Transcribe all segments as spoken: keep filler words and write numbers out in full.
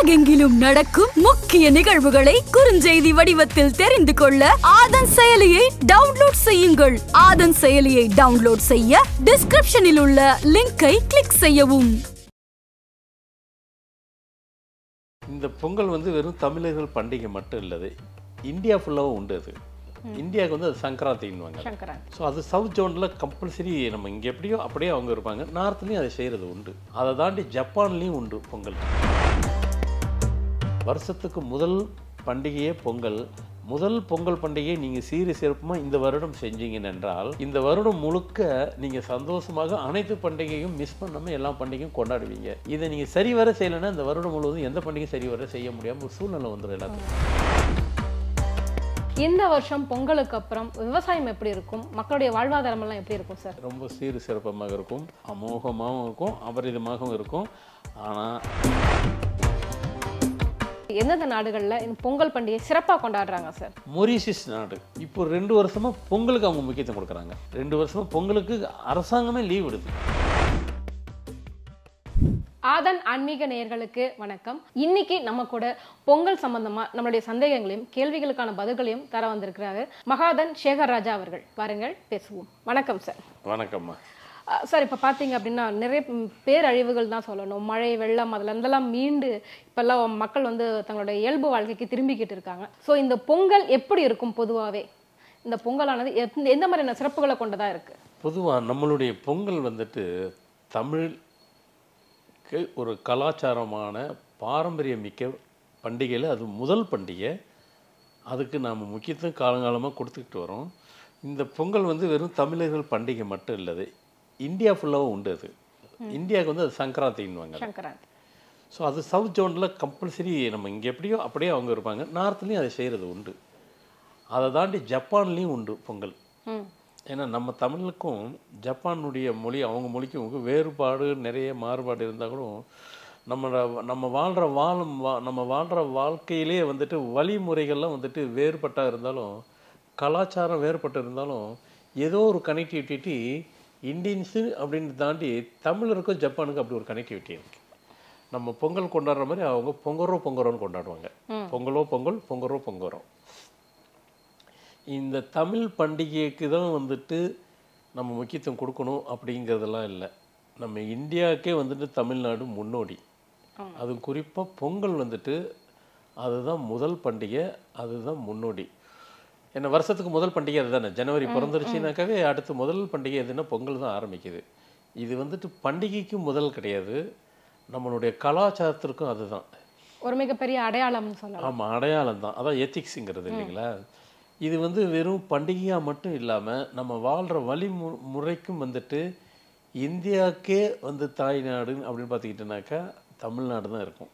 உலகெங்கிலும் நடக்கும் முக்கிய நிகழ்வுகளை குறுஞ்செய்தி வடிவத்தில் தெரிந்து கொள்ள ஆதன் செயலியை டவுன்லோட் செய்யுங்கள். ஆதன் செயலியை டவுன்லோட் செய்ய டிஸ்கிரிப்ஷனில் உள்ள லிங்கை கிளிக் செய்யவும். இந்த பொங்கல் வந்து வெறும் தமிழர்கள் பண்டிகை மட்டும் இல்லது, இந்தியா ஃபுல்லாகவும் உண்டு. அது இந்தியாவுக்கு வந்து அது சங்கராந்தின்னுவாங்க. ஸோ அது சவுத் ஜோனில் கம்பல்சரி நம்ம இங்கே எப்படியோ அப்படியே அவங்க இருப்பாங்க. நார்த்லேயும் அதை செய்கிறது உண்டு. அதை தாண்டி ஜப்பான்லேயும் உண்டு பொங்கல். வருஷத்துக்கு முதல் பண்டிகையே பொங்கல். முதல் பொங்கல் பண்டிகையை நீங்கள் சீரி சிறப்புமாக இந்த வருடம் செஞ்சீங்கன்னு என்றால் இந்த வருடம் முழுக்க நீங்கள் சந்தோஷமாக அனைத்து பண்டிகையும் மிஸ் பண்ணாமல் எல்லா பண்டிகையும் கொண்டாடுவீங்க. இதை நீங்கள் சரிவர செய்யலைன்னா இந்த வருடம் முழுவதும் எந்த பண்டிகையும் சரிவர செய்ய முடியாமல் ஒரு சூழ்நிலை வந்துடும் எல்லாத்துக்கும். இந்த வருஷம் பொங்கலுக்கு அப்புறம் விவசாயம் எப்படி இருக்கும், மக்களுடைய வாழ்வாதாரம் எல்லாம் எப்படி இருக்கும் சார்? ரொம்ப சீரு சிறப்பமாக இருக்கும், அமோகமாகவும் இருக்கும், அபரிதமாகவும் இருக்கும். ஆனால் எந்தெந்த நாடுகளில் இந்த பொங்கல் பண்டிகை சிறப்பாக கொண்டாடுறாங்க சார்? மொரீஷியஸ் நாடு இப்போ ரெண்டு வருஷமாக பொங்கலுக்கு அவங்க முக்கியத்துவம் கொடுக்குறாங்க. ரெண்டு வருஷமாக பொங்கலுக்கு அரசாங்கமே லீவ் விடுது. ஆதன் ஆன்மீக நேயர்களுக்கு வணக்கம். இன்னைக்கு நம்ம கூட பொங்கல் சம்பந்தமா நம்மளுடைய சந்தேகங்களையும் கேள்விகளுக்கான பதில்களையும் தர வந்திருக்கிறாரு மகாதன் சேகர் ராஜா அவர்கள். வாருங்கள் பேசுவோம். வணக்கம் சார். வணக்கம்மா சார். இப்போ பார்த்தீங்க அப்படின்னா நிறைய பேரழிவுகள் தான் சொல்லணும். மழை, வெள்ளம், அதில் இருந்தெல்லாம் மீண்டு இப்போல்லாம் மக்கள் வந்து தங்களுடைய இயல்பு வாழ்க்கைக்கு திரும்பிக்கிட்டு இருக்காங்க. ஸோ இந்த பொங்கல் எப்படி இருக்கும்? பொதுவாகவே இந்த பொங்கலானது எந்த மாதிரியான சிறப்புகளை கொண்டதா இருக்கு? பொதுவாக நம்மளுடைய பொங்கல் வந்துட்டு தமிழ் ஒரு கலாச்சாரமான பாரம்பரியம் மிக்க பண்டிகையில் அது முதல் பண்டிகை. அதுக்கு நாம் முக்கியத்துவம் காலங்காலமாக கொடுத்துக்கிட்டு வரோம். இந்த பொங்கல் வந்து வெறும் தமிழர்கள் பண்டிகை மட்டும் இல்லது, இந்தியா ஃபுல்லாகவும் உண்டு. அது இந்தியாவுக்கு வந்து அது சங்கராந்தின்னுவாங்க. சங்கராந்தி. ஸோ அது சவுத் ஜோனில் கம்பல்சரி நம்ம இங்கே எப்படியோ அப்படியே அவங்க இருப்பாங்க. நார்த்லேயும் அதை செய்கிறது உண்டு. அதை தாண்டி ஜப்பான்லேயும் உண்டு பொங்கல். ஏன்னா நம்ம தமிழுக்கும் ஜப்பானுடைய மொழி அவங்க மொழிக்கும் வேறுபாடு நிறைய மாறுபாடு இருந்தால் கூட நம்ம நம்ம வாழ்கிற வாழும் வா நம்ம வாழ்கிற வாழ்க்கையிலே வந்துட்டு வழிமுறைகள்லாம் வந்துட்டு வேறுபட்டாக இருந்தாலும், கலாச்சாரம் வேறுபட்டு இருந்தாலும், ஏதோ ஒரு கனெக்டிவிட்டி இந்தியன்ஸு அப்படின்னு தாண்டி தமிழருக்கும் ஜப்பானுக்கும் அப்படி ஒரு கனெக்டிவிட்டி இருக்குது. நம்ம பொங்கல் கொண்டாடுற மாதிரி அவங்க பொங்கரோ பொங்கரோன்னு கொண்டாடுவாங்க. பொங்கலோ பொங்கல், பொங்கரோ பொங்கரோ. இந்த தமிழ் பண்டிகைக்கு தான் வந்துட்டு நம்ம முக்கியத்துவம் கொடுக்கணும் அப்படிங்கிறதெல்லாம் இல்லை. நம்ம இந்தியாவுக்கே வந்துட்டு தமிழ்நாடு முன்னோடி. அது குறிப்பாக பொங்கல் வந்துட்டு அதுதான் முதல் பண்டிகை, அதுதான் முன்னோடி. ஏன்னா வருஷத்துக்கு முதல் பண்டிகை அதுதானே. ஜனவரி பிறந்துருச்சுனாக்காவே அடுத்து முதல் பண்டிகை எதுன்னா பொங்கல் தான் ஆரம்பிக்குது. இது வந்துட்டு பண்டிகைக்கும் முதல் கிடையாது, நம்மளுடைய கலாச்சாரத்திற்கும் அதுதான் ஒரு மிகப்பெரிய அடையாளம்னு சொல்லலாம். ஆமாம், அடையாளம் தான். அதான் எத்திக்ஸுங்கிறது இல்லைங்களா. இது வந்து வெறும் பண்டிகையாக மட்டும் இல்லாமல் நம்ம வாழ்கிற வழிமு முறைக்கும் வந்துட்டு இந்தியாவுக்கே வந்து தாய்நாடு அப்படின்னு பார்த்துக்கிட்டோன்னாக்கா தமிழ்நாடு தான் இருக்கும்.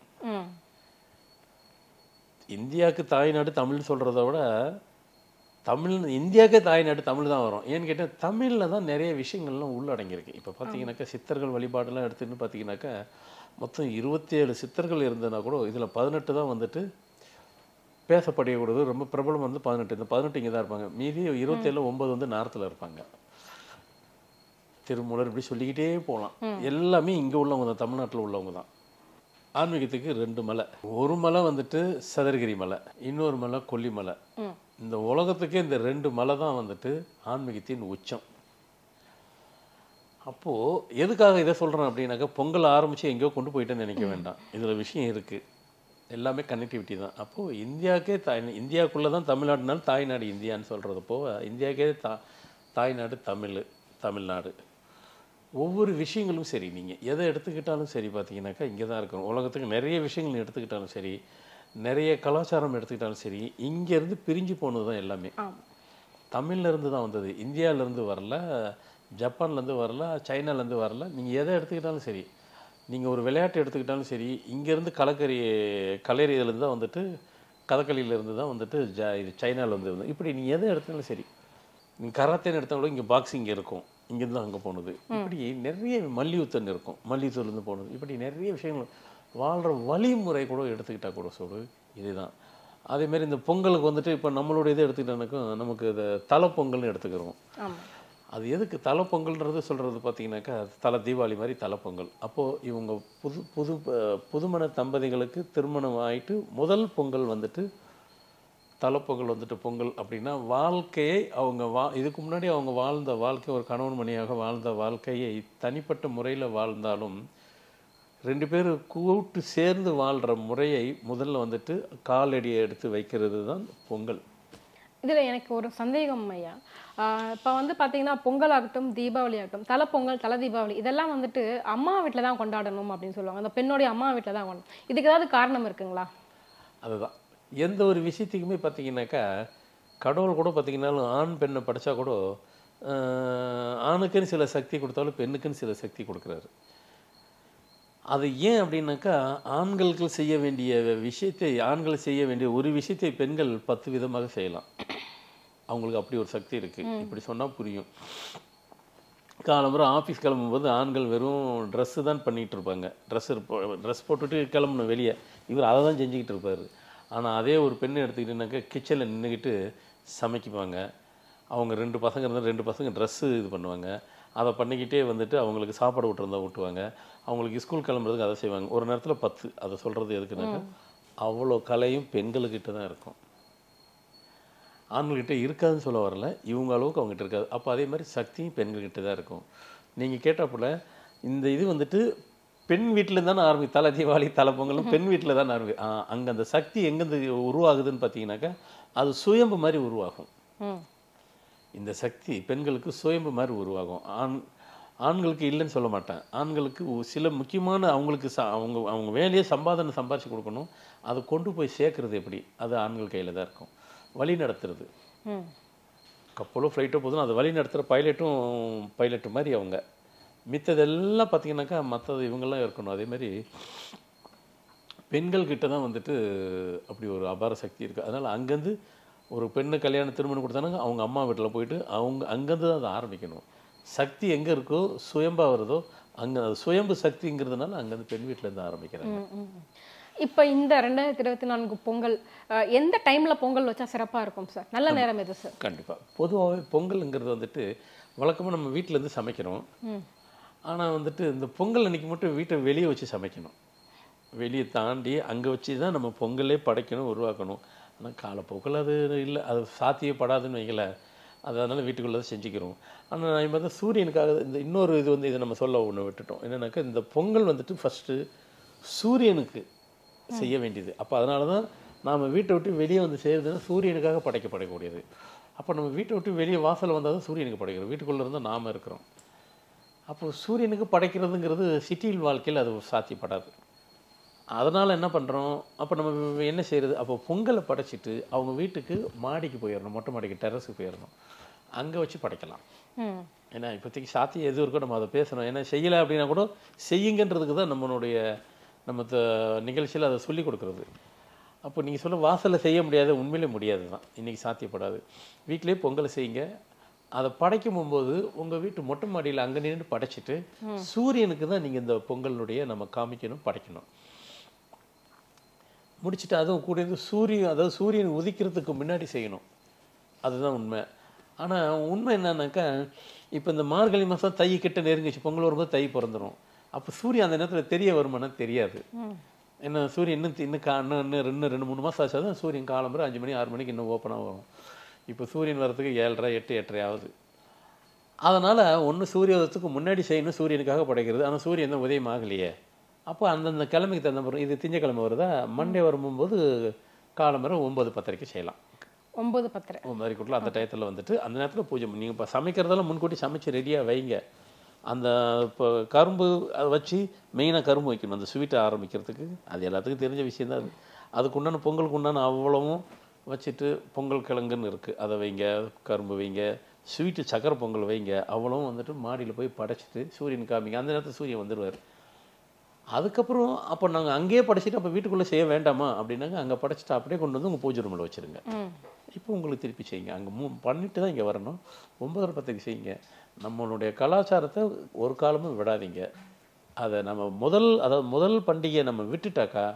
இந்தியாவுக்கு தாய்நாடு தமிழ் சொல்கிறத விட தமிழ் இந்தியாவுக்கே தாய்நாடு தமிழ் தான் வரும். ஏன்னு கேட்டால் தமிழில் தான் நிறைய விஷயங்கள்லாம் உள்ளடங்கியிருக்கு. இப்போ பார்த்தீங்கன்னாக்கா சித்தர்கள் வழிபாடெல்லாம் எடுத்துன்னு பார்த்தீங்கன்னாக்கா மொத்தம் இருபத்தி ஏழு சித்தர்கள் இருந்ததுன்னா கூட இதில் பதினெட்டு தான் வந்துட்டு பேசப்படக்கூடாது. ரொம்ப பிரபலம் வந்து பதினெட்டு. இந்த பதினெட்டு இங்கே தான் இருப்பாங்க. மீதி இருபத்தேழு ஒன்பது வந்து நார்த்தில் இருப்பாங்க. திருமூலர் இப்படி சொல்லிக்கிட்டே போகலாம். எல்லாமே இங்கே உள்ளவங்க தான், தமிழ்நாட்டில் உள்ளவங்க தான். ஆன்மீகத்துக்கு ரெண்டு மலை. ஒரு மலை வந்துட்டு சதுரகிரி மலை, இன்னொரு மலை கொல்லிமலை. இந்த உலகத்துக்கே இந்த ரெண்டு மலை தான் வந்துட்டு ஆன்மீகத்தின் உச்சம். அப்போது எதுக்காக இதை சொல்கிறேன் அப்படின்னாக்கா, பொங்கல் ஆரம்பித்து எங்கேயோ கொண்டு போயிட்டேன்னு நினைக்க வேண்டாம். இதில் விஷயம் இருக்குது. எல்லாமே கனெக்டிவிட்டி தான். அப்போது இந்தியாவுக்கே தாய் இந்தியாவுக்குள்ளே தான் தமிழ்நாடுனாலும் தாய்நாடு இந்தியான்னு சொல்கிறது போக இந்தியாவுக்கே தா தாய்நாடு தமிழ் தமிழ்நாடு. ஒவ்வொரு விஷயங்களும் சரி, நீங்கள் எதை எடுத்துக்கிட்டாலும் சரி பார்த்தீங்கன்னாக்கா இங்கே தான் இருக்கணும். உலகத்துக்கு நிறைய விஷயங்கள் எடுத்துக்கிட்டாலும் சரி, நிறைய கலாச்சாரம் எடுத்துக்கிட்டாலும் சரி, இங்கேருந்து பிரிஞ்சு போனது தான் எல்லாமே. தமிழ்லேருந்து தான் வந்தது, இந்தியாவிலேருந்து வரல, ஜப்பான்லேருந்து வரல, சைனாலேருந்து வரல. நீங்கள் எதை எடுத்துக்கிட்டாலும் சரி, நீங்கள் ஒரு விளையாட்டு எடுத்துக்கிட்டாலும் சரி, இங்கேருந்து கலக்கரி கலையிலேருந்து தான் வந்துட்டு கதகளியிலேருந்து தான் வந்துட்டு ஜ இது சைனாவில் வந்து வந்து இப்படி நீங்கள் எதை எடுத்தாலும் சரி, நீங்கள் கராத்தேன்னு எடுத்தாலும் இங்கே பாக்ஸிங் இருக்கும், இங்கேருந்து அங்கே போனது. இப்படி நிறைய மல்யுத்தம் இருக்கும், மல்யுத்தத்துலேருந்து போனது. இப்படி நிறைய விஷயங்கள் வாழ்கிற வழிமுறை கூட எடுத்துக்கிட்டால் கூட சொல்லு இதுதான். அதேமாரி இந்த பொங்கலுக்கு வந்துட்டு இப்போ நம்மளோட இதை எடுத்துக்கிட்டோன்னாக்கும் நமக்கு இதை தலை பொங்கல்னு எடுத்துக்கிறோம். அது எதுக்கு தலை பொங்கல்ன்றது சொல்கிறது பார்த்தீங்கன்னாக்கா தலை தீபாவளி மாதிரி தலை பொங்கல். அப்போது இவங்க புது புது புதுமண தம்பதிகளுக்கு திருமணம் ஆகிட்டு முதல் பொங்கல் வந்துட்டு தலை பொங்கல் வந்துட்டு பொங்கல் அப்படின்னா வாழ்க்கையை அவங்க வா இதுக்கு முன்னாடி அவங்க வாழ்ந்த வாழ்க்கை ஒரு கணவன் மணியாக வாழ்ந்த வாழ்க்கையை தனிப்பட்ட முறையில் வாழ்ந்தாலும் ரெண்டு பேரும் கூட்டு சேர்ந்து வாழ்கிற முறையை முதல்ல வந்துட்டு காலடியை எடுத்து வைக்கிறது தான் பொங்கல். இதில் எனக்கு ஒரு சந்தேகம் ஐயா. இப்போ வந்து பார்த்தீங்கன்னா பொங்கல் ஆகட்டும் தீபாவளி ஆகட்டும் தலை பொங்கல் தலை தீபாவளி இதெல்லாம் வந்துட்டு அம்மா வீட்டில் தான் கொண்டாடணும் அப்படின்னு சொல்லுவாங்க. அந்த பெண்ணுடைய அம்மா வீட்டில் தான் கொண்டாடணும். இதுக்கு ஏதாவது காரணம் இருக்குங்களா? அதுதான் எந்த ஒரு விஷயத்துக்குமே பார்த்தீங்கன்னாக்கா கடவுள் கூட பார்த்தீங்கன்னாலும் ஆண் பெண்ணை படித்தா கூட ஆணுக்குன்னு சில சக்தி கொடுத்தாலும் பெண்ணுக்குன்னு சில சக்தி கொடுக்குறாரு. அது ஏன் அப்படின்னாக்கா ஆண்களுக்கு செய்ய வேண்டிய விஷயத்தை ஆண்கள் செய்ய வேண்டிய ஒரு விஷயத்தை பெண்கள் பத்து விதமாக செய்யலாம். அவங்களுக்கு அப்படி ஒரு சக்தி இருக்குது. இப்படி சொன்னால் புரியும். காலம்புற ஆஃபீஸ் கிளம்பும்போது ஆண்கள் வெறும் ட்ரெஸ்ஸு தான் பண்ணிகிட்டு இருப்பாங்க. ட்ரெஸ் ட்ரெஸ் போட்டுட்டு கிளம்பணும் வெளியே, இவர் அதை தான் செஞ்சுக்கிட்டு இருப்பார். ஆனால் அதே ஒரு பெண்ணை எடுத்துக்கிட்டீங்கன்னாக்கா கிச்சனில் நின்றுக்கிட்டு சமைக்குவாங்க. அவங்க ரெண்டு பசங்க இருந்தால் ரெண்டு பசங்க ட்ரெஸ்ஸு இது பண்ணுவாங்க. அதை பண்ணிக்கிட்டே வந்துட்டு அவங்களுக்கு சாப்பாடு விட்டுருந்தா ஊட்டுவாங்க. அவங்களுக்கு ஸ்கூல் கிளம்புறதுக்கு அதை செய்வாங்க. ஒரு நேரத்தில் பத்து அதை சொல்கிறது எதுக்குனாக்கா அவ்வளோ கலையும் பெண்களுக்கிட்ட தான் இருக்கும். ஆண்கள்கிட்ட இருக்காதுன்னு சொல்ல வரல, இவங்க அளவுக்கு அவங்ககிட்ட இருக்காது. அப்போ அதே மாதிரி சக்தியும் பெண்கள்கிட்ட தான் இருக்கும். நீங்கள் கேட்டாப்புல இந்த இது வந்துட்டு பெண் வீட்டில் தானே ஆரம்பி தலை தீபாவளி தலை பொங்கலும் பெண் வீட்டில் தான் ஆரம்பி. அங்கே அந்த சக்தி எங்கேருந்து உருவாகுதுன்னு பார்த்தீங்கன்னாக்கா அது சுயம்பு மாதிரி உருவாகும். இந்த சக்தி பெண்களுக்கு சுயம்பு மாதிரி உருவாகும். ஆண் ஆண்களுக்கு இல்லைன்னு சொல்ல மாட்டேன். ஆண்களுக்கு சில முக்கியமான அவங்களுக்கு ச அவங்க அவங்க வேலையை சம்பாதனை சம்பாதிச்சு கொடுக்கணும். அதை கொண்டு போய் சேர்க்கறது எப்படி, அது ஆண்கள் கையில் தான் இருக்கும். வழி நடத்துறது கப்பலோ ஃப்ளைட்டோ போதும் அதை வழி நடத்துகிற பைலட்டும் பைலட்டு மாதிரி அவங்க. மித்ததெல்லாம் பார்த்தீங்கன்னாக்கா மற்றது இவங்கெல்லாம் இருக்கணும். அதே மாதிரி பெண்கள்கிட்ட தான் வந்துட்டு அப்படி ஒரு அபார சக்தி இருக்குது. அதனால் அங்கேருந்து ஒரு பெண்ணு கல்யாணம் திருமணம் கொடுத்தானாங்க அவங்க அம்மா வீட்டில் போயிட்டு அவங்க அங்கேருந்து தான் அதை ஆரம்பிக்கணும். சக்தி எங்கே இருக்கோ சுயம்பாக வருதோ அங்கே அது சுயம்பு சக்திங்கிறதுனால அங்கேருந்து பெண் வீட்டிலேருந்து ஆரம்பிக்கிறாங்க. இப்போ இந்த ரெண்டாயிரத்தி இருபத்தி நான்கு பொங்கல் எந்த டைமில் பொங்கல் வச்சா சிறப்பாக இருக்கும் சார்? நல்ல நேரம் எது சார்? கண்டிப்பாக பொதுவாகவே பொங்கலுங்கிறது வந்துட்டு வழக்கமாக நம்ம வீட்டிலேருந்து சமைக்கிறோம். ஆனால் வந்துட்டு இந்த பொங்கல் அன்றைக்கி மட்டும் வீட்டை வெளியே வச்சு சமைக்கணும். வெளியே தாண்டி அங்கே வச்சு தான் நம்ம பொங்கலே படைக்கணும் உருவாக்கணும். ஆனால் காலப்போக்கில் அது இல்லை, அது சாத்தியப்படாதுன்னு வைக்கல. அது அதனால் வீட்டுக்குள்ளே தான் செஞ்சுக்கிறோம். ஆனால் நான் இப்போ தான் சூரியனுக்காக இந்த இன்னொரு இது வந்து இதை நம்ம சொல்ல ஒன்று விட்டுட்டோம். என்னென்னாக்கா இந்த பொங்கல் வந்துட்டு ஃபஸ்ட்டு சூரியனுக்கு செய்ய வேண்டியது. அப்போ அதனால தான் நாம் வீட்டை விட்டு வெளியே வந்து செய்கிறதுனா சூரியனுக்காக படைக்கப்படக்கூடியது. அப்போ நம்ம வீட்டை விட்டு வெளியே வாசல் வந்தால் தான் சூரியனுக்கு படைக்கிறோம். வீட்டுக்குள்ளே இருந்தால் நாம் இருக்கிறோம். அப்போது சூரியனுக்கு படைக்கிறதுங்கிறது சிட்டியில் வாழ்க்கையில் அது சாத்தியப்படாது. அதனால் என்ன பண்ணுறோம், அப்போ நம்ம என்ன செய்கிறது, அப்போ பொங்கலை படைச்சிட்டு அவங்க வீட்டுக்கு மாடிக்கு போயிடணும், மொட்டை மாடிக்கு டெரஸுக்கு போயிடணும். அங்கே வச்சு படைக்கலாம். ஏன்னா இப்போதைக்கு சாத்தியம் எது இருக்கோ நம்ம அதை பேசணும். ஏன்னா செய்யலை அப்படின்னா கூட செய்யுங்கன்றதுக்கு தான் நம்மளுடைய நம்ம நிகழ்ச்சியில் அதை சொல்லிக் கொடுக்குறது. அப்போ நீங்கள் சொல்ல வாசலில் செய்ய முடியாது, உண்மையிலே முடியாது தான், இன்றைக்கி சாத்தியப்படாது. வீட்டிலே பொங்கலை செய்யுங்க. அதை படைக்கும் போகும்போது உங்கள் வீட்டு மொட்டை மாடியில் அங்கே நின்று படைச்சிட்டு சூரியனுக்கு தான் நீங்கள் இந்த பொங்கலுடைய நம்ம காமிக்கணும், படைக்கணும். முடிச்சுட்டு அதுவும் கூட இருந்து சூரியன் அதாவது சூரியன் உதிக்கிறதுக்கு முன்னாடி செய்யணும். அதுதான் உண்மை. ஆனால் உண்மை என்னன்னாக்கா இப்போ இந்த மார்கழி மாதம் தை கிட்ட நெருங்கிச்சு, பொங்கல் வரும்போது தை பிறந்துடும். அப்போ சூரியன் அந்த நேரத்தில் தெரிய வருமானா தெரியாது. என்ன சூரியன் இன்னும் இன்னும் கா இன்னும் இன்னும் ரெண்டு ரெண்டு மூணு மாதம் ஆச்சா தான் சூரியன் காலம்புற அஞ்சு மணி ஆறு மணிக்கு இன்னும் ஓப்பனாக வரும். இப்போ சூரியன் வரத்துக்கு ஏழரை எட்டு எட்டரை ஆகுது. அதனால் ஒன்று சூரியோதயத்துக்கு முன்னாடி செய்யணும், சூரியனுக்காக படைக்கிறது. ஆனால் சூரியன் தான் உதயம் ஆகலையே. அப்போ அந்தந்த கிழமைக்கு தகுந்த மாதிரி இது திங்கக்கிழமை வருதா, மண்டே வரும்போது காலம்புற ஒம்பது பத்தரைக்கு செய்யலாம். ஒம்பது பத்தரை ஒம்பதரைக்குள்ள அந்த டயத்தில் வந்துட்டு அந்த நேரத்தில் பூஜை நீங்கள் இப்போ சமைக்கிறதெல்லாம் முன்கூட்டி சமைச்சு ரெடியாக வைங்க. அந்த இப்போ கரும்பு அதை வச்சு மெயினாக கரும்பு வைக்கணும் அந்த ஸ்வீட்டை ஆரம்பிக்கிறதுக்கு. அது எல்லாத்துக்கும் தெரிஞ்ச விஷயந்தான். அது அதுக்கு உண்டான பொங்கலுக்கு உண்டான அவ்வளவும் வச்சுட்டு பொங்கல் கிழங்குன்னு இருக்குது, அதை வைங்க. கரும்பு வைங்க, ஸ்வீட்டு சக்கரை பொங்கல் வைங்க. அவ்வளவும் வந்துட்டு மாடியில் போய் படைச்சிட்டு சூரியன் காமிங்க. அந்த நேரத்தில் சூரியன் வந்துடுவார். அதுக்கப்புறம் அப்போ நாங்கள் அங்கேயே படைச்சிட்டு அப்போ வீட்டுக்குள்ளே செய்ய வேண்டாமா அப்படின்னாங்க, அங்கே படைச்சிட்டு அப்படியே கொண்டு வந்து உங்கள் பூஜை ரூமில் வச்சுருங்க. இப்போ உங்களுக்கு திருப்பி செய்யுங்க. அங்கே மூ பண்ணிட்டு தான் இங்கே வரணும். ஒன்பதரை பத்துக்கு செய்யுங்க. நம்மளுடைய கலாச்சாரத்தை ஒரு காலமும் விடாதீங்க. அதை நம்ம முதல் அதாவது முதல் பண்டிகையை நம்ம விட்டுட்டாக்கா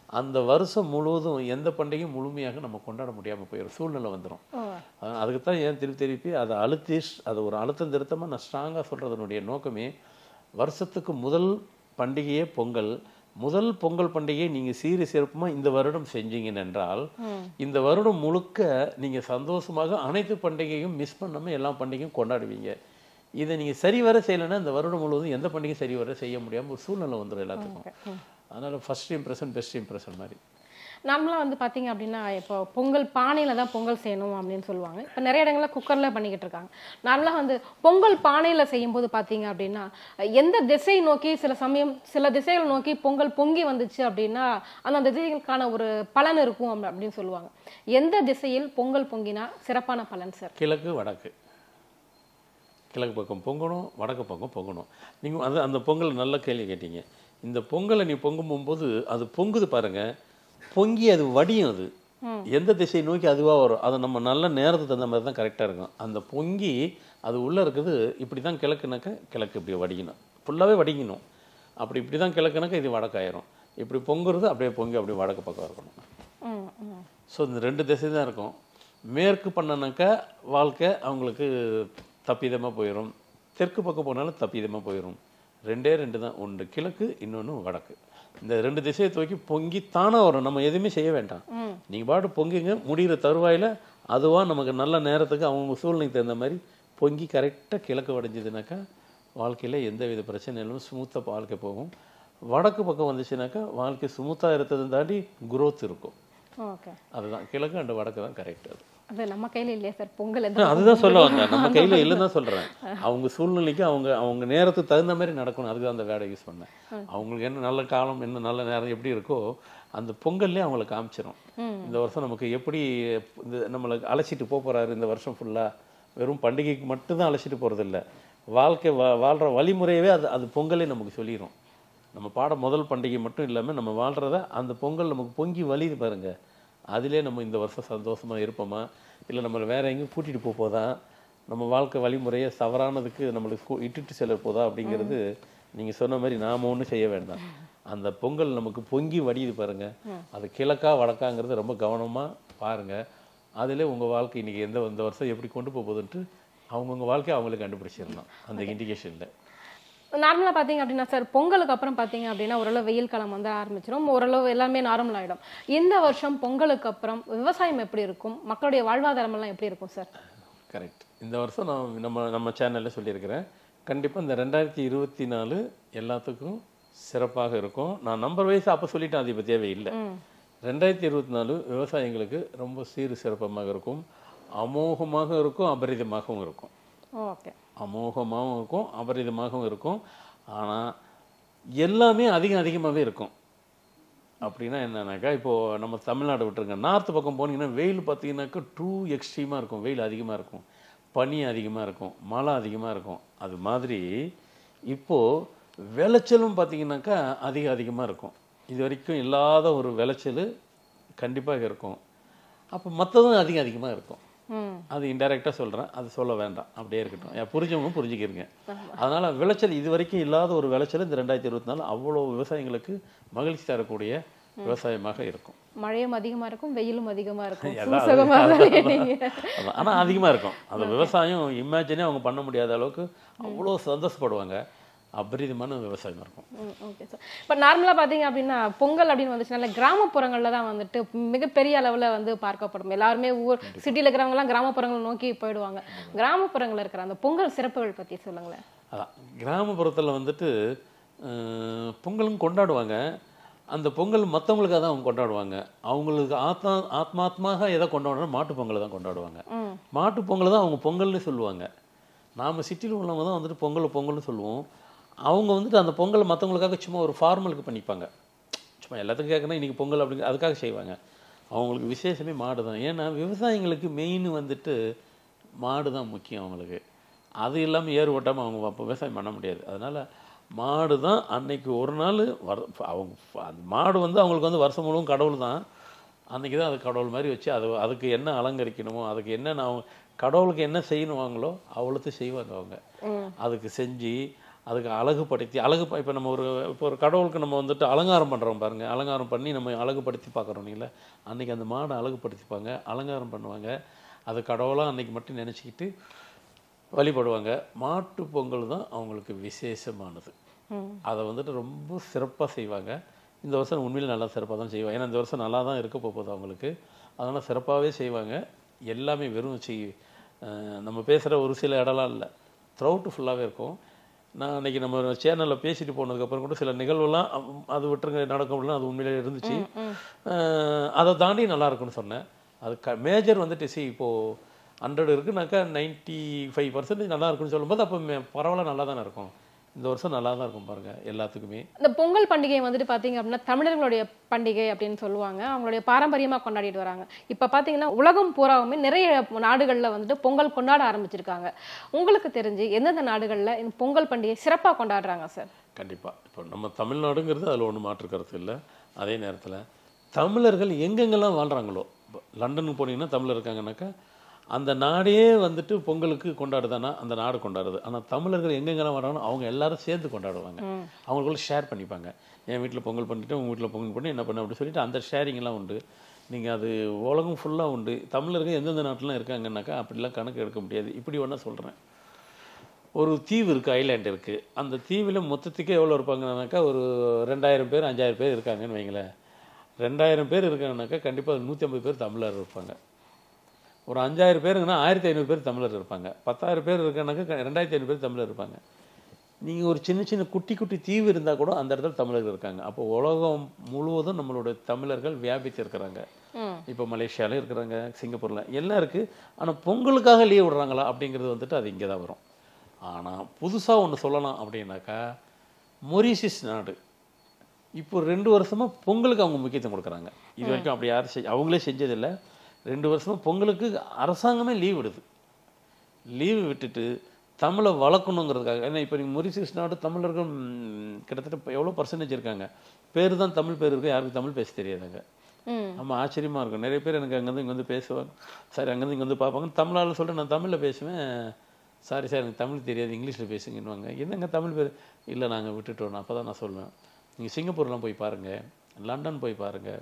அந்த வருஷம் முழுவதும் எந்த பண்டிகையும் முழுமையாக நம்ம கொண்டாட முடியாமல் போயிடும், சூழ்நிலை வந்துடும். அதுக்கு தான் ஏன் திருப்பி திருப்பி அதை அழுத்தி அதை ஒரு அழுத்தம் திருத்தமாக நான் ஸ்ட்ராங்காக சொல்கிறதுனுடைய நோக்கமே, வருஷத்துக்கு முதல் பண்டிகையே பொங்கல். முதல் பொங்கல் பண்டிகையை நீங்கள் சீரி சிறப்புமாக இந்த வருடம் செஞ்சீங்கன்னு என்றால் இந்த வருடம் முழுக்க நீங்கள் சந்தோஷமாக அனைத்து பண்டிகையும் மிஸ் பண்ணாமல் எல்லா பண்டிகையும் கொண்டாடுவீங்க. இதை நீங்கள் சரிவர செய்யலைன்னா இந்த வருடம் முழுவதும் எந்த பண்டிகையும் சரிவர செய்ய முடியாமல் ஒரு சூழ்நிலை வந்துடும் எல்லாத்துக்கும். அதனால் ஃபர்ஸ்ட் இம்ப்ரெஷன் பெஸ்ட் இம்ப்ரெஷன் மாதிரி. நார்மலாக வந்து பார்த்தீங்க அப்படின்னா இப்போ பொங்கல் பானையில் தான் பொங்கல் செய்யணும் அப்படின்னு சொல்லுவாங்க. இப்போ நிறைய இடங்களில் குக்கரில் பண்ணிக்கிட்டு இருக்காங்க. நார்மலாக வந்து பொங்கல் பானையில் செய்யும்போது பார்த்தீங்க அப்படின்னா எந்த திசை நோக்கி சில சமயம் சில திசைகள் நோக்கி பொங்கல் பொங்கி வந்துச்சு அப்படின்னா அந்த திசைகளுக்கான ஒரு பலன் இருக்கும் அப்படின்னு சொல்லுவாங்க. எந்த திசையில் பொங்கல் பொங்கினா சிறப்பான பலன் சார்? கிழக்கு வடக்கு. கிழக்கு பக்கம் பொங்கணும், வடக்கு பக்கம் பொங்கணும். நீங்கள் அது அந்த பொங்கல் நல்ல கேள்வி கேட்டீங்க. இந்த பொங்கலை நீ பொங்கும் போகும்போது அது பொங்குது பாருங்கள், பொங்கி அது வடியும். அது எந்த திசையை நோக்கி அதுவாக வரும், அதை நம்ம நல்ல நேரத்துக்கு தகுந்த மாதிரி தான் கரெக்டாக இருக்கும். அந்த பொங்கி அது உள்ளே இருக்குது இப்படி தான் கிழக்குனாக்கா கிழக்கு இப்படி வடிக்கணும், ஃபுல்லாகவே வடிக்கணும். அப்படி இப்படி தான் கிழக்குனாக்கா இது வடக்காயிரும். இப்படி பொங்குறது அப்படியே பொங்கி அப்படியே வடக்கு பக்கம் இருக்கணும். ஸோ இந்த ரெண்டு திசை தான் இருக்கும். மேற்கு பண்ணனாக்கா வாழ்க்கை அவங்களுக்கு தப்பிதமாக போயிடும், தெற்கு பக்கம் போனாலும் தப்பிதமாக போயிடும். ரெண்டே ரெண்டு தான், ஒன்று கிழக்கு இன்னொன்று வடக்கு. இந்த ரெண்டு திசையை தூக்கி பொங்கி தானாக வரும், நம்ம எதுவுமே செய்ய வேண்டாம். நீங்கள் பாட்டு பொங்கிங்க, முடிகிற தருவாயில் அதுவாக நமக்கு நல்ல நேரத்துக்கு அவங்க சூழ்நிலைக்கு தகுந்த மாதிரி பொங்கி கரெக்டாக கிழக்கு வடைஞ்சதுனாக்கா வாழ்க்கையில் எந்த வித பிரச்சனை இல்லாமல் ஸ்மூத்தாக வாழ்க்கை போகும். வடக்கு பக்கம் வந்துச்சுனாக்கா வாழ்க்கை ஸ்மூத்தாக இருக்கிறத தாண்டி குரோத் இருக்கும். ஓகே, அதுதான் கிழக்கு அண்ட் வடக்கு தான் கரெக்ட். அது அது நம்ம கையில் இல்லையா சார் பொங்கல்? அதுதான் சொல்ல வந்தேன், நம்ம கையில் இல்லைன்னு தான் சொல்கிறேன். அவங்க சூழ்நிலைக்கு அவங்க அவங்க நேரத்துக்கு தகுந்த மாதிரி நடக்கணும், அதுக்கு அந்த வேலை யூஸ் பண்ணேன். அவங்களுக்கு என்ன நல்ல காலம் என்ன நல்ல நேரம் எப்படி இருக்கோ அந்த பொங்கல்லே அவங்கள காமிச்சிடும். இந்த வருஷம் நமக்கு எப்படி இந்த நம்மளை அழைச்சிட்டு போக போகிறாரு, இந்த வருஷம் ஃபுல்லாக வெறும் பண்டிகைக்கு மட்டும்தான் அழைச்சிட்டு போகிறதில்ல, வாழ்க்கை வா வாழ்கிற வழிமுறையவே அது அது பொங்கலே நமக்கு சொல்லிடும். நம்ம பாட முதல் பண்டிகை மட்டும் இல்லாமல் நம்ம வாழ்கிறத அந்த பொங்கல் நமக்கு பொங்கி வலிது பாருங்கள். அதிலே நம்ம இந்த வருஷம் சந்தோஷமாக இருப்போமா, இல்லை நம்மளை வேறு எங்கேயும் கூட்டிகிட்டு போக போதா, நம்ம வாழ்க்கை வழிமுறையை தவறானதுக்கு நம்மளுக்கு இட்டுட்டு செல்ல போதா அப்படிங்கிறது நீங்கள் சொன்ன மாதிரி நாம் ஒன்றும் செய்ய வேண்டாம். அந்த பொங்கல் நமக்கு பொங்கி வடியுது பாருங்கள், அது கிழக்கா வடக்காங்கிறது ரொம்ப கவனமாக பாருங்கள். அதிலே உங்கள் வாழ்க்கை இன்றைக்கி எந்த இந்த வருஷம் எப்படி கொண்டு போக போகுதுன்ட்டு அவங்கவுங்க வாழ்க்கையை அவங்களுக்கு கண்டுபிடிச்சிடலாம் அந்த இண்டிகேஷனில். நார்மலாக பார்த்தீங்க அப்படின்னா சார் பொங்கலுக்கு அப்புறம் பார்த்தீங்க அப்படின்னா ஓரளவு வெயில் காலம் வந்து ஆரம்பிச்சிடும், ஓரளவு எல்லாமே நார்மல் ஆகிடும். இந்த வருஷம் பொங்கலுக்கு அப்புறம் விவசாயம் எப்படி இருக்கும், மக்களுடைய வாழ்வாதாரம் எல்லாம் எப்படி இருக்கும் சார்? கரெக்ட். இந்த வருஷம் நான் நம்ம நம்ம சேனலில் சொல்லியிருக்கிறேன், கண்டிப்பாக இந்த ரெண்டாயிரத்தி இருபத்தி நாலு எல்லாத்துக்கும் சிறப்பாக இருக்கும். நான் நம்பர் வைஸ் அப்போ சொல்லிட்டேன், அது இப்போ தேவையில்லை. ரெண்டாயிரத்தி இருபத்தி நாலு விவசாயிங்களுக்கு ரொம்ப சீரு சிறப்பமாக இருக்கும், அமோகமாக இருக்கும், அபரிதமாகவும் இருக்கும். ஓகே, அமோகமாகவும் இருக்கும், அபரிதமாகவும் இருக்கும். ஆனால் எல்லாமே அதிகம் அதிகமாகவே இருக்கும். அப்படின்னா என்னன்னாக்கா இப்போது நம்ம தமிழ்நாடு விட்டுருங்க, நார்த்து பக்கம் போனீங்கன்னா வெயில் பார்த்தீங்கன்னாக்கா டூ எக்ஸ்ட்ரீமாக இருக்கும், வெயில் அதிகமாக இருக்கும், பனி அதிகமாக இருக்கும், மழை அதிகமாக இருக்கும். அது மாதிரி இப்போது விளைச்சலும் பார்த்தீங்கன்னாக்கா அதிக அதிகமாக இருக்கும். இது வரைக்கும் இல்லாத ஒரு விளைச்சல் கண்டிப்பாக இருக்கும். அப்போ மற்றதும் அதிகம் அதிகமாக இருக்கும். அது இன்டைரக்டாக சொல்கிறேன், அது சொல்ல வேண்டாம், அப்படியே இருக்கட்டும், புரிஞ்சவங்க புரிஞ்சுக்கிறீங்க. அதனால் விளைச்சல் இது வரைக்கும் இல்லாத ஒரு விளைச்சல் இந்த ரெண்டாயிரத்தி இருபத்தி நாலு அவ்வளோ விவசாயிங்களுக்கு மகிழ்ச்சி தரக்கூடிய விவசாயமாக இருக்கும். மழையும் அதிகமாக இருக்கும், வெயிலும் அதிகமாக இருக்கும், ஆனால் அதிகமாக இருக்கும். அந்த விவசாயம் இமேஜினே அவங்க பண்ண முடியாத அளவுக்கு அவ்வளோ சந்தோஷப்படுவாங்க, அபரிதமான விவசாயம் இருக்கும். Okay sir. இப்போ நார்மலாக பார்த்தீங்க அப்படின்னா பொங்கல் அப்படின்னு வந்துச்சுனால கிராமப்புறங்களில் தான் வந்துட்டு மிகப்பெரிய அளவில் வந்து பார்க்கப்படும். எல்லாருமே ஊர் சிட்டியில் இருக்கிறவங்கலாம் கிராமப்புறங்களை நோக்கி போயிடுவாங்க. கிராமப்புறங்களில் இருக்கிற அந்த பொங்கல் சிறப்புகள் பற்றி சொல்லுங்களேன். அதான் கிராமப்புறத்தில் வந்துட்டு பொங்கலும் கொண்டாடுவாங்க. அந்த பொங்கல் மற்றவங்களுக்காக தான் அவங்க கொண்டாடுவாங்க. அவங்களுக்கு ஆத்மா ஆத்மாத்மாக எதை கொண்டாடுறோம், மாட்டு பொங்கலை தான் கொண்டாடுவாங்க. மாட்டு பொங்கலை தான் அவங்க பொங்கல்னு சொல்லுவாங்க. நாம் சிட்டியில் உள்ளவங்க தான் வந்துட்டு பொங்கல் பொங்கல்னு சொல்லுவோம். அவங்க வந்துட்டு அந்த பொங்கலை மற்றவங்களுக்காக சும்மா ஒரு ஃபார்மலுக்கு பண்ணிப்பாங்க, சும்மா எல்லாத்துக்கும் கேட்கணும் இன்றைக்கி பொங்கல் அப்படிங்க அதுக்காக செய்வாங்க. அவங்களுக்கு விசேஷமே மாடு தான். ஏன்னா விவசாயிங்களுக்கு மெயின் வந்துட்டு மாடு தான் முக்கியம் அவங்களுக்கு. அது இல்லாமல் ஏறு ஓட்டாமல் அவங்க விவசாயம் பண்ண முடியாது. அதனால் மாடு தான் அன்னைக்கு ஒரு நாள் வர அவங்க அந்த மாடு வந்து அவங்களுக்கு வந்து வருஷம் முழுவதும் கடவுள் தான். அன்றைக்கி தான் அது கடவுள் மாதிரி வச்சு அது அதுக்கு என்ன அலங்கரிக்கணுமோ, அதுக்கு என்னென்ன அவங்க கடவுளுக்கு என்ன செய்யணுவாங்களோ அவ்வளோத்தையும் செய்வாங்க அவங்க. அதுக்கு செஞ்சு அதுக்கு அழகுபடுத்தி அழகு இப்போ நம்ம ஒரு இப்போ ஒரு கடவுளுக்கு நம்ம வந்துட்டு அலங்காரம் பண்ணுறோம் பாருங்கள், அலங்காரம் பண்ணி நம்ம அழகுபடுத்தி பார்க்குறோம் இல்லைங்களா, அன்றைக்கி அந்த மாடை அழகுபடுத்திப்பாங்க, அலங்காரம் பண்ணுவாங்க, அது கடவுளாக அன்றைக்கி மட்டும் நினச்சிக்கிட்டு வழிபடுவாங்க. மாட்டு பொங்கல் தான் அவங்களுக்கு விசேஷமானது. அதை வந்துட்டு ரொம்ப சிறப்பாக செய்வாங்க. இந்த வருஷம் உண்மையில் நல்லா சிறப்பாக தான் செய்வாங்க. ஏன்னா இந்த வருஷம் நல்லா தான் இருக்க போகுது அவங்களுக்கு. அதனால் சிறப்பாகவே செய்வாங்க. எல்லாமே வெறும் செய் நம்ம பேசுகிற ஒரு சில இடம்லாம் இல்லை, த்ரௌட்டு ஃபுல்லாகவே இருக்கும். நான் அன்றைக்கி நம்ம சேனலில் பேசிட்டு போனதுக்கப்புறம் கூட சில நிகழ்வுலாம் அது விட்டுருங்க நடக்கும் அப்படிலாம் அது உண்மையிலே இருந்துச்சு. அதை தாண்டி நல்லா இருக்குன்னு சொன்னேன். அது க மேஜர் வந்துட்டு சி இப்போது ஹண்ட்ரட் இருக்குனாக்கா நைன்ட்டி ஃபைவ் பர்சன்டேஜ் நல்லா இருக்குன்னு சொல்லும்போது அப்போ பரவாயில்ல நல்லா தானே இருக்கும். இந்த வருஷம் நல்லா தான் இருக்கும் பாருங்கள் எல்லாத்துக்குமே. இந்த பொங்கல் பண்டிகை வந்துட்டு பார்த்தீங்க அப்படின்னா தமிழர்களுடைய பண்டிகை அப்படின்னு சொல்லுவாங்க, அவங்களுடைய பாரம்பரியமாக கொண்டாடிட்டு வராங்க. இப்போ பார்த்தீங்கன்னா உலகம் பூராவுமே நிறைய நாடுகளில் வந்துட்டு பொங்கல் கொண்டாட ஆரம்பிச்சிருக்காங்க. உங்களுக்கு தெரிஞ்சு எந்தெந்த நாடுகளில் இந்த பொங்கல் பண்டிகை சிறப்பாக கொண்டாடுறாங்க சார்? கண்டிப்பாக இப்போ நம்ம தமிழ்நாடுங்கிறது அதில் ஒன்றும் மாற்று கருத்து இல்லை. அதே நேரத்தில் தமிழர்கள் எங்கெங்கெல்லாம் வாழ்கிறாங்களோ, லண்டனுக்கு போனீங்கன்னா தமிழர் இருக்காங்கன்னாக்கா அந்த நாடே வந்துட்டு பொங்கலுக்கு கொண்டாடுதானா அந்த நாடு கொண்டாடுது. ஆனால் தமிழர்கள் எங்கெங்கெல்லாம் வரானோ அவங்க எல்லாரும் சேர்ந்து கொண்டாடுவாங்க, அவங்களுக்குள்ள ஷேர் பண்ணிப்பாங்க. என் வீட்டில் பொங்கல் பண்ணிவிட்டு உங்கள் வீட்டில் பொங்கல் பண்ணி என்ன பண்ண அப்படின்னு சொல்லிட்டு அந்த ஷேரிங்லாம் உண்டு. நீங்கள் அது உலகம் ஃபுல்லாக உண்டு. தமிழர்கள் எந்தெந்த நாட்டிலாம் இருக்காங்கன்னாக்கா அப்படிலாம் கணக்கு எடுக்க முடியாது. இப்படி ஒன்றா சொல்கிறேன், ஒரு தீவு இருக்குது, ஐலாண்ட் இருக்குது. அந்த தீவில் மொத்தத்துக்கே எவ்வளோ இருப்பாங்கன்னாக்கா ஒரு ரெண்டாயிரம் பேர் அஞ்சாயிரம் பேர் இருக்காங்கன்னு வைங்களேன். ரெண்டாயிரம் பேர் இருக்காங்கனாக்கா கண்டிப்பாக நூற்றி ஐம்பது பேர் தமிழர் இருப்பாங்க. ஒரு அஞ்சாயிரம் பேருங்கன்னா ஆயிரத்தி ஐநூறு பேர் தமிழர் இருப்பாங்க. பத்தாயிரம் பேர் இருக்கானாக்கா ரெண்டாயிரத்தி ஐநூறு பேர் தமிழர் இருப்பாங்க. நீங்கள் ஒரு சின்ன சின்ன குட்டி குட்டி தீவு இருந்தால் கூட அந்த இடத்துல தமிழர்கள் இருக்காங்க. அப்போ உலகம் முழுவதும் நம்மளோட தமிழர்கள் வியாபித்து இருக்கிறாங்க. இப்போ மலேசியாவில் இருக்கிறாங்க, சிங்கப்பூரில் எல்லாம் இருக்குது. ஆனால் பொங்கலுக்காக லீவ் விடுறாங்களா அப்படிங்கிறது வந்துட்டு அது இங்கே தான் வரும். ஆனால் புதுசாக ஒன்று சொல்லலாம் அப்படின்னாக்கா, மொரீஷியஸ் நாடு இப்போ ரெண்டு வருஷமாக பொங்கலுக்கு அவங்க முக்கியத்துவம் கொடுக்குறாங்க. இது வரைக்கும் அப்படி யாரும் செய் அவங்களே செஞ்சதில்லை. ரெண்டு வருஷமாக பொங்கலுக்கு அரசாங்கமே லீவ் விடுது. லீவு விட்டுட்டு தமிழை வளர்க்கணுங்கிறதுக்காக. ஏன்னா இப்போ நீங்கள் மொரீஷியஸ் நாடு தமிழர்கள் கிட்டத்தட்ட இப்போ எவ்வளோ பர்சன்டேஜ் இருக்காங்க. பேர் தான் தமிழ் பேர் இருக்குது, யாருக்கு தமிழ் பேச தெரியாதுங்க. நம்ம ஆச்சரியமாக இருக்கும். நிறைய பேர் எனக்கு அங்கேருந்து இங்கே வந்து பேசுவாங்க, சார் அங்கேருந்து இங்கே வந்து பார்ப்பாங்க. தமிழால் சொல்லிட்டு நான் தமிழில் பேசுவேன், சாரி சார் எனக்கு தமிழ் தெரியாது இங்கிலீஷில் பேசுங்கன்னுவாங்க. என்னங்க தமிழ் பேர் இல்லை நாங்கள் விட்டுட்டோம். அப்போ தான் நான் சொல்லுவேன், நீங்கள் சிங்கப்பூர்லாம் போய் பாருங்கள், லண்டன் போய் பாருங்கள்,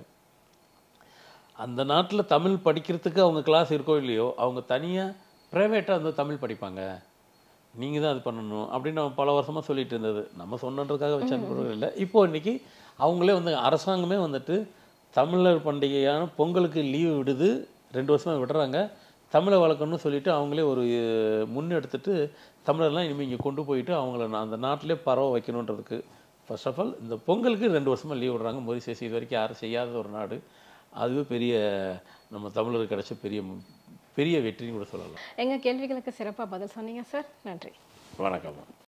அந்த நாட்டில் தமிழ் படிக்கிறதுக்கு அவங்க கிளாஸ் இருக்கோ இல்லையோ அவங்க தனியாக ப்ரைவேட்டாக வந்து தமிழ் படிப்பாங்க, நீங்கள் தான் அது பண்ணணும் அப்படின்னு நம்ம பல வருஷமாக சொல்லிட்டு இருந்தது. நம்ம சொன்னதுக்காக வச்ச அனுபவம் இல்லை. இப்போது இன்றைக்கி அவங்களே வந்து அரசாங்கமே வந்துட்டு தமிழர் பண்டிகையான பொங்கலுக்கு லீவு விடுது, ரெண்டு வருஷமாக விடுறாங்க. தமிழை வளர்க்கணும்னு சொல்லிட்டு அவங்களே ஒரு முன்னெடுத்துட்டு தமிழர்லாம் இனிமேல் இங்கே கொண்டு போயிட்டு அவங்கள அந்த நாட்டிலே பரவ வைக்கணுன்றதுக்கு ஃபர்ஸ்ட் ஆஃப் ஆல் இந்த பொங்கலுக்கு ரெண்டு வருஷமாக லீவ் விடுறாங்க. மொரீஷியஸ் இது வரைக்கும் யாரும் செய்யாத ஒரு நாடு. அதுவே பெரிய நம்ம தமிழருக்கு கிடைச்ச பெரிய பெரிய வெற்றின்னு கூட சொல்லலாம். எங்கள் கேள்விகளுக்கு சிறப்பாக பதில் சொன்னீங்க சார், நன்றி. வணக்கம்.